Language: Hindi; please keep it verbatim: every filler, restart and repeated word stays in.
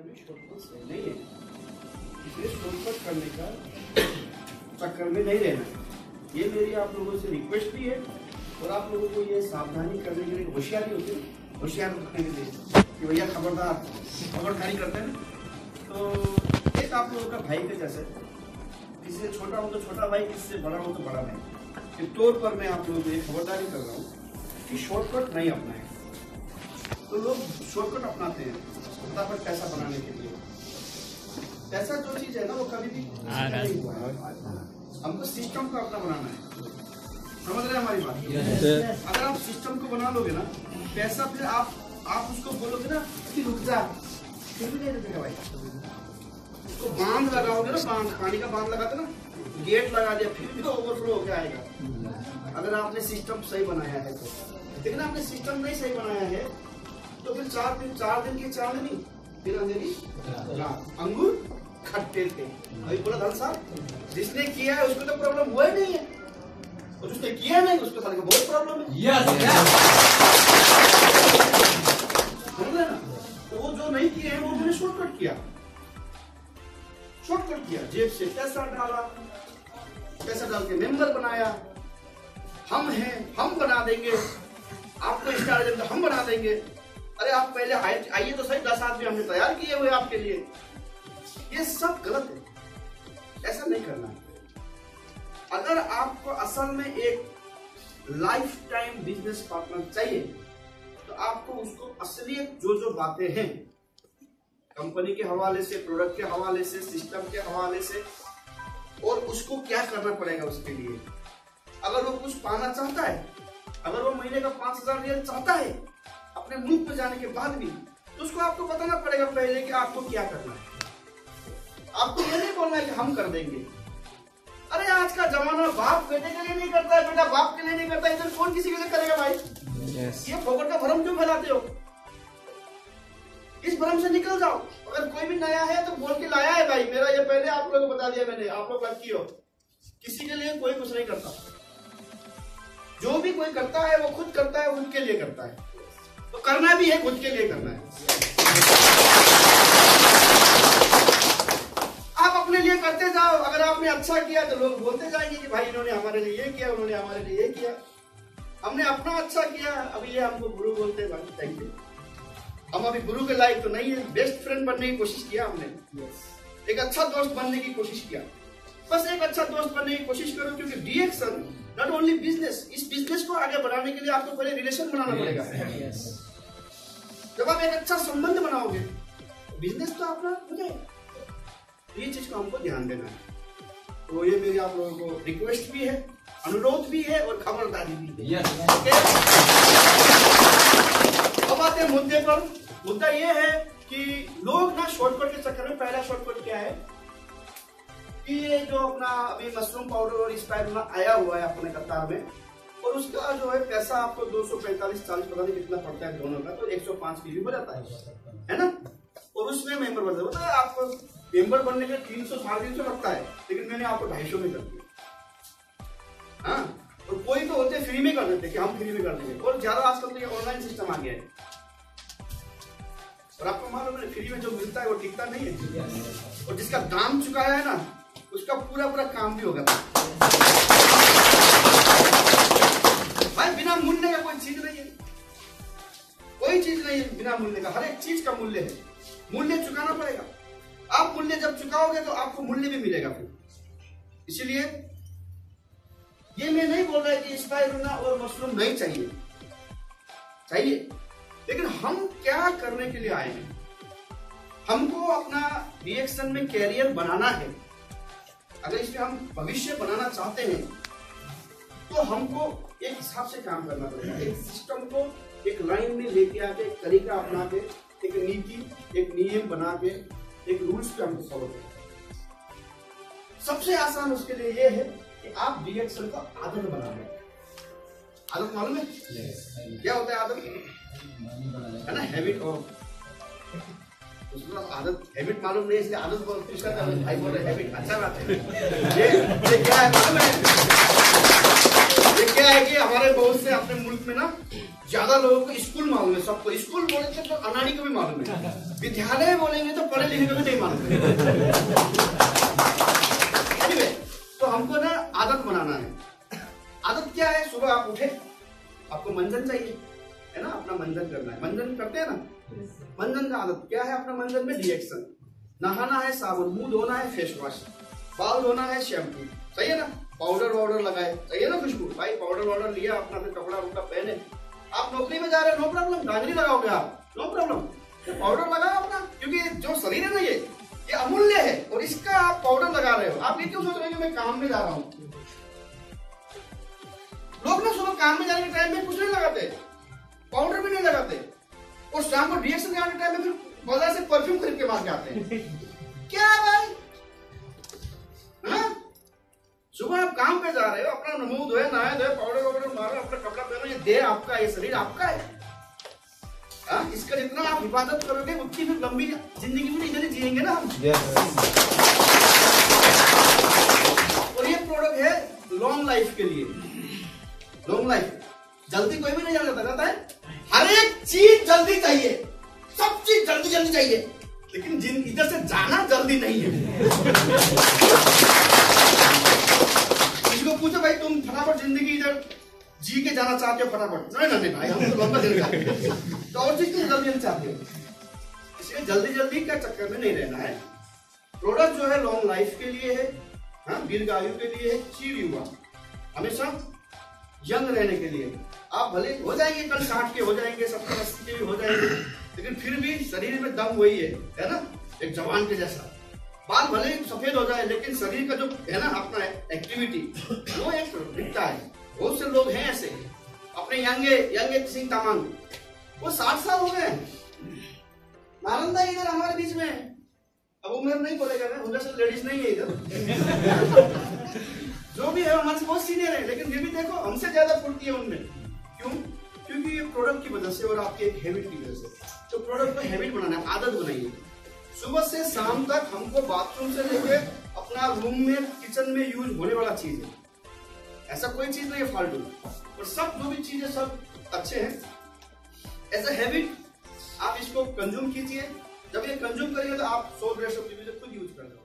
में शॉर्टकट सही नहीं है, इसलिए शॉर्टकट करने का चक्कर में नहीं रहना। ये मेरी आप लोगों से रिक्वेस्ट भी है और आप लोगों को ये सावधानी करने के लिए होशियारी होती है, होशियार रखने के लिए कि भैया खबरदार खबरदारी करते हैं। तो एक आप लोगों का भाई के जैसे, किसी से छोटा हो तो छोटा भाई, किसी से बड़ा हो तो बड़ा भाई के तौर पर मैं आप लोगों को ये खबरदारी कर रहा हूँ कि शॉर्टकट नहीं अपनाएं। तो लोग शॉर्टकट अपनाते हैं फटाफट पैसा बनाने के लिए। पैसा जो चीज है ना वो कभी भी नहीं हुआ है, हमको सिस्टम को अपना बनाना है। समझ रहे हैं हमारी बात? अगर आप सिस्टम को बना लोगे ना पैसा, फिर आप आप उसको बोलोगे ना कि रुक जा, फिर भी नहीं रुकेगा भाई। उसको बांध लगाओगे ना, बांध पानी का बांध लगाते ना, गेट लगा दिया फिर भी तो ओवरफ्लो होकर आएगा अगर आपने सिस्टम सही बनाया है तो। लेकिन आपने सिस्टम नहीं सही बनाया है तो फिर चार दिन चार दिन की चांदनी फिर अंधेरी रात। अंगूर खट्टे थे, अभी बोला धन साहब जिसने किया है उसको तो प्रॉब्लम हुआ ही नहीं है, और जिसने किया नहीं उसको साले को बहुत प्रॉब्लम है। yes, yes. ना? तो वो जो नहीं किए हैं वो मैंने शॉर्टकट किया, शॉर्टकट किया, जेब से पैसा डाला, पैसा डाल के मेंबर बनाया। हम हैं, हम बना देंगे आपको, स्टार एजेंट हम बना देंगे। अरे आप पहले आइए तो सही, दस आदमी हमने तैयार किए हुए आपके लिए। ये सब गलत है, ऐसा नहीं करना है। अगर आपको असल में एक लाइफ टाइम बिजनेस पार्टनर चाहिए तो आपको उसको असलियत जो जो बातें हैं कंपनी के हवाले से, प्रोडक्ट के हवाले से, सिस्टम के हवाले से, और उसको क्या करना पड़ेगा उसके लिए। अगर वो कुछ पाना चाहता है, अगर वो महीने का पांच हजार रियल चाहता है अपने मुंह पे जाने के बाद भी, तो उसको आपको बताना पड़ेगा पहले कि आपको क्या करना है। आपको ये नहीं बोलना है कि हम कर देंगे। अरे आज का जमाना बाप बेटे के लिए नहीं करता है, बेटा बाप के लिए नहीं करता है, इधर कौन किसी के लिए करेगा भाई? yes. ये फोकट का भ्रम क्यों फैलाते हो? इस भ्रम से निकल जाओ। अगर कोई भी नया है तो बोल के लाया है भाई, मेरा ये पहले आप लोगों को बता दिया मैंने, आप लोग लकी हो। किसी के लिए कोई कुछ नहीं करता, जो भी कोई करता है वो खुद करता है, उनके लिए करता है। तो करना भी है, खुद के लिए करना है। आप अपने लिए करते जाओ। अगर आपने अच्छा किया तो लोग बोलते जाएंगे कि भाई इन्होंने हमारे लिए ये किया, उन्होंने हमारे लिए ये किया। हमने अपना अच्छा किया, अभी ये हमको गुरु बोलते हैं भाई, थैंक यू। हम अभी गुरु के लायक तो नहीं है, बेस्ट फ्रेंड बनने की कोशिश किया हमने, एक अच्छा दोस्त बनने की कोशिश किया। बस एक अच्छा दोस्त बनने की कोशिश करो, क्योंकि डीएक्शन नॉट ओनली बिजनेस, इस बिजनेस को आगे बढ़ाने के लिए आपको पहले रिलेशन बनाना पड़ेगा। जब आप एक अच्छा संबंध बनाओगे बिजनेस तो अपना हो जाएगा। ये चीज को हमको ध्यान देना है। तो ये मेरी आप लोगों को रिक्वेस्ट भी है, अनुरोध भी है और खबरदारी भी है। अब आते हैं मुद्दे पर। मुद्दा ये है कि लोग ना शॉर्टकट के चक्कर में, पहला शॉर्टकट क्या है कि ये जो अपना अभी मशरूम पाउडर और स्पाइरुलिना आया हुआ है अपने कतार में, और उसका जो है पैसा आपको दो सौ पैंतालीस चालीस पता नहीं कितना पड़ता है दोनों का, तो एक सौ पांच की हो जाता है, है ना। और उसमें मेंबर बन जाता है। आपको मेंबर बनने के तीन सौ साढ़े तीन सौ लगता है, लेकिन मैंने आपको ढाई सौ में कर दिया। हाँ, और कोई तो होते फ्री में कर देते कि हम फ्री में कर देंगे, और ज्यादा आजकल तो ये ऑनलाइन सिस्टम आ गया है। और आपको मालूम है फ्री में जो मिलता है वो टिकता नहीं है, और जिसका दाम चुकाया है ना उसका पूरा पूरा काम भी होगा भाई। बिना मूल्य का कोई चीज नहीं है, कोई चीज नहीं है बिना मूल्य का। हर एक चीज का मूल्य है, मूल्य चुकाना पड़ेगा। आप मूल्य जब चुकाओगे तो आपको मूल्य भी मिलेगा फिर। इसीलिए ये मैं नहीं बोल रहा कि स्पाइरुलिना और मशरूम नहीं चाहिए, चाहिए, लेकिन हम क्या करने के लिए आए हैं? हमको अपना डीएक्शन में कैरियर बनाना है। अगर इसमें हम भविष्य बनाना चाहते हैं तो हमको एक हिसाब से काम करना पड़ेगा। एक सिस्टम को एक लाइन में लेके आके, एक तरीका अपना के, एक नीति, एक नियम बना के, एक रूल्स पे हमको फॉलो करना। सबसे आसान उसके लिए ये है कि आप डीएक्शन का आदत बना लें। आदत मालूम है क्या होता है? आदत है ना, हैबिट। और उसमें आदत हैबिट मालूम नहीं, इसलिए आदत बोल भाई बोल रहे हैबिट। अच्छा बात है। ये, ये क्या है मालूम है? ये क्या है कि हमारे बहुत से अपने मुल्क में ना ज्यादा लोगों को स्कूल मालूम है, सबको स्कूल बोलेंगे तो अनाड़ी को भी मालूम है, विद्यालय बोलेंगे तो पढ़े लिखे को भी नहीं मालूम है। anyway, तो हमको ना आदत बनाना है। आदत क्या है? सुबह आप उठे, आपको मंजन चाहिए है ना, अपना मंजन करना है। मंजन करते हैं ना, मंजन का आदत क्या है? अपना मंजन में रिएक्शन, नहाना है साबुन, मुंह धोना है फेस वॉश, बाल धोना है शैम्पू, सही है ना, पाउडर वाउडर लगाए, सही है ना खुशबू भाई, पाउडर वाउडर लिया अपना, फिर कपड़ा वपड़ा पहने, आप नौकरी में जा रहे हैं, नो प्रॉब्लम, गाजरी लगाओगे आप, नो प्रॉब्लम, पाउडर लगाओ अपना, क्योंकि जो शरीर है ना ये ये अमूल्य है, और इसका आप पाउडर लगा रहे हो। आप ये क्यों सोच रहे हो कि मैं काम में जा रहा हूँ? लोग ना सुबह काम में जाने के टाइम में कुछ नहीं लगाते, पाउडर भी नहीं लगाते, और शाम को रिएक्शन जाने के टाइम में फिर बाजार से परफ्यूम खरीद के मार के आते हैं। क्या है भाई? हाँ? सुबह आप काम पे जा रहे हो, अपना मुंह धोए, नहाए धोए, पाउडर वाउडर मारो, अपना कपड़ा पहनो, ये देह आपका, ये शरीर आपका है। हाँ? इसका जितना आप हिफाजत करोगे उतनी फिर लंबी जिंदगी में इधर जिएंगे ना हम। और ये प्रोडक्ट है लॉन्ग लाइफ के लिए। लॉन्ग लाइफ जल्दी कोई भी नहीं जाना चाहता है, हर एक चीज जल्दी चाहिए, सब चीज जल्दी जल्दी चाहिए, लेकिन जिन इधर से जाना जल्दी नहीं है। इसको पूछो भाई तुम फटाफट जिंदगी इधर जी के जाना चाहते हो फटाफट? नहीं नहीं भाई, हम तो लंबा दिन चाहते हैं, तो और चीज क्यों जल्दी चाहते हो? इसलिए जल्दी जल्दी का चक्कर में नहीं रहना है। प्रोडक्ट जो है लॉन्ग लाइफ के लिए है, हाँ, दीर्घ आयु के लिए है, चिर युवा, हमेशा यंग रहने के लिए। आप भले हो जाएंगे कल साठ के हो जाएंगे, सत्तर अस्सी के भी हो जाएंगे, लेकिन फिर भी शरीर में दम वही है, है ना, एक जवान के जैसा। बाल भले ही सफेद हो जाए, लेकिन शरीर का जो है ना अपना एक्टिविटी वो एक दिखता है। बहुत से लोग हैं ऐसे, अपने यंगे यंगे सिंह तामांग, वो साठ साल हो गए, नालंदा इधर हमारे बीच में। अब उम्र नहीं बोलेगा मैं, उधर से लेडीज नहीं है इधर। जो भी है हमारे से बहुत सीनियर है, लेकिन फिर भी देखो हमसे ज्यादा फुर्ती है उनमें। क्यों? क्योंकि ये प्रोडक्ट की वजह से और आपकी एक हैबिट की वजह से। तो प्रोडक्ट को हैबिट बनाना है, आदत बनाइए। सुबह से शाम तक हमको बाथरूम से लेके अपना रूम में, किचन में यूज होने वाला चीज है, ऐसा कोई चीज नहीं है फालतू, और सब जो भी चीज है सब अच्छे हैं। एज ए हैबिट आप इसको कंज्यूम कीजिए। जब ये कंज्यूम करेंगे तो आप सौ डेढ़ सौ चीजें खुद यूज कर रहे हो।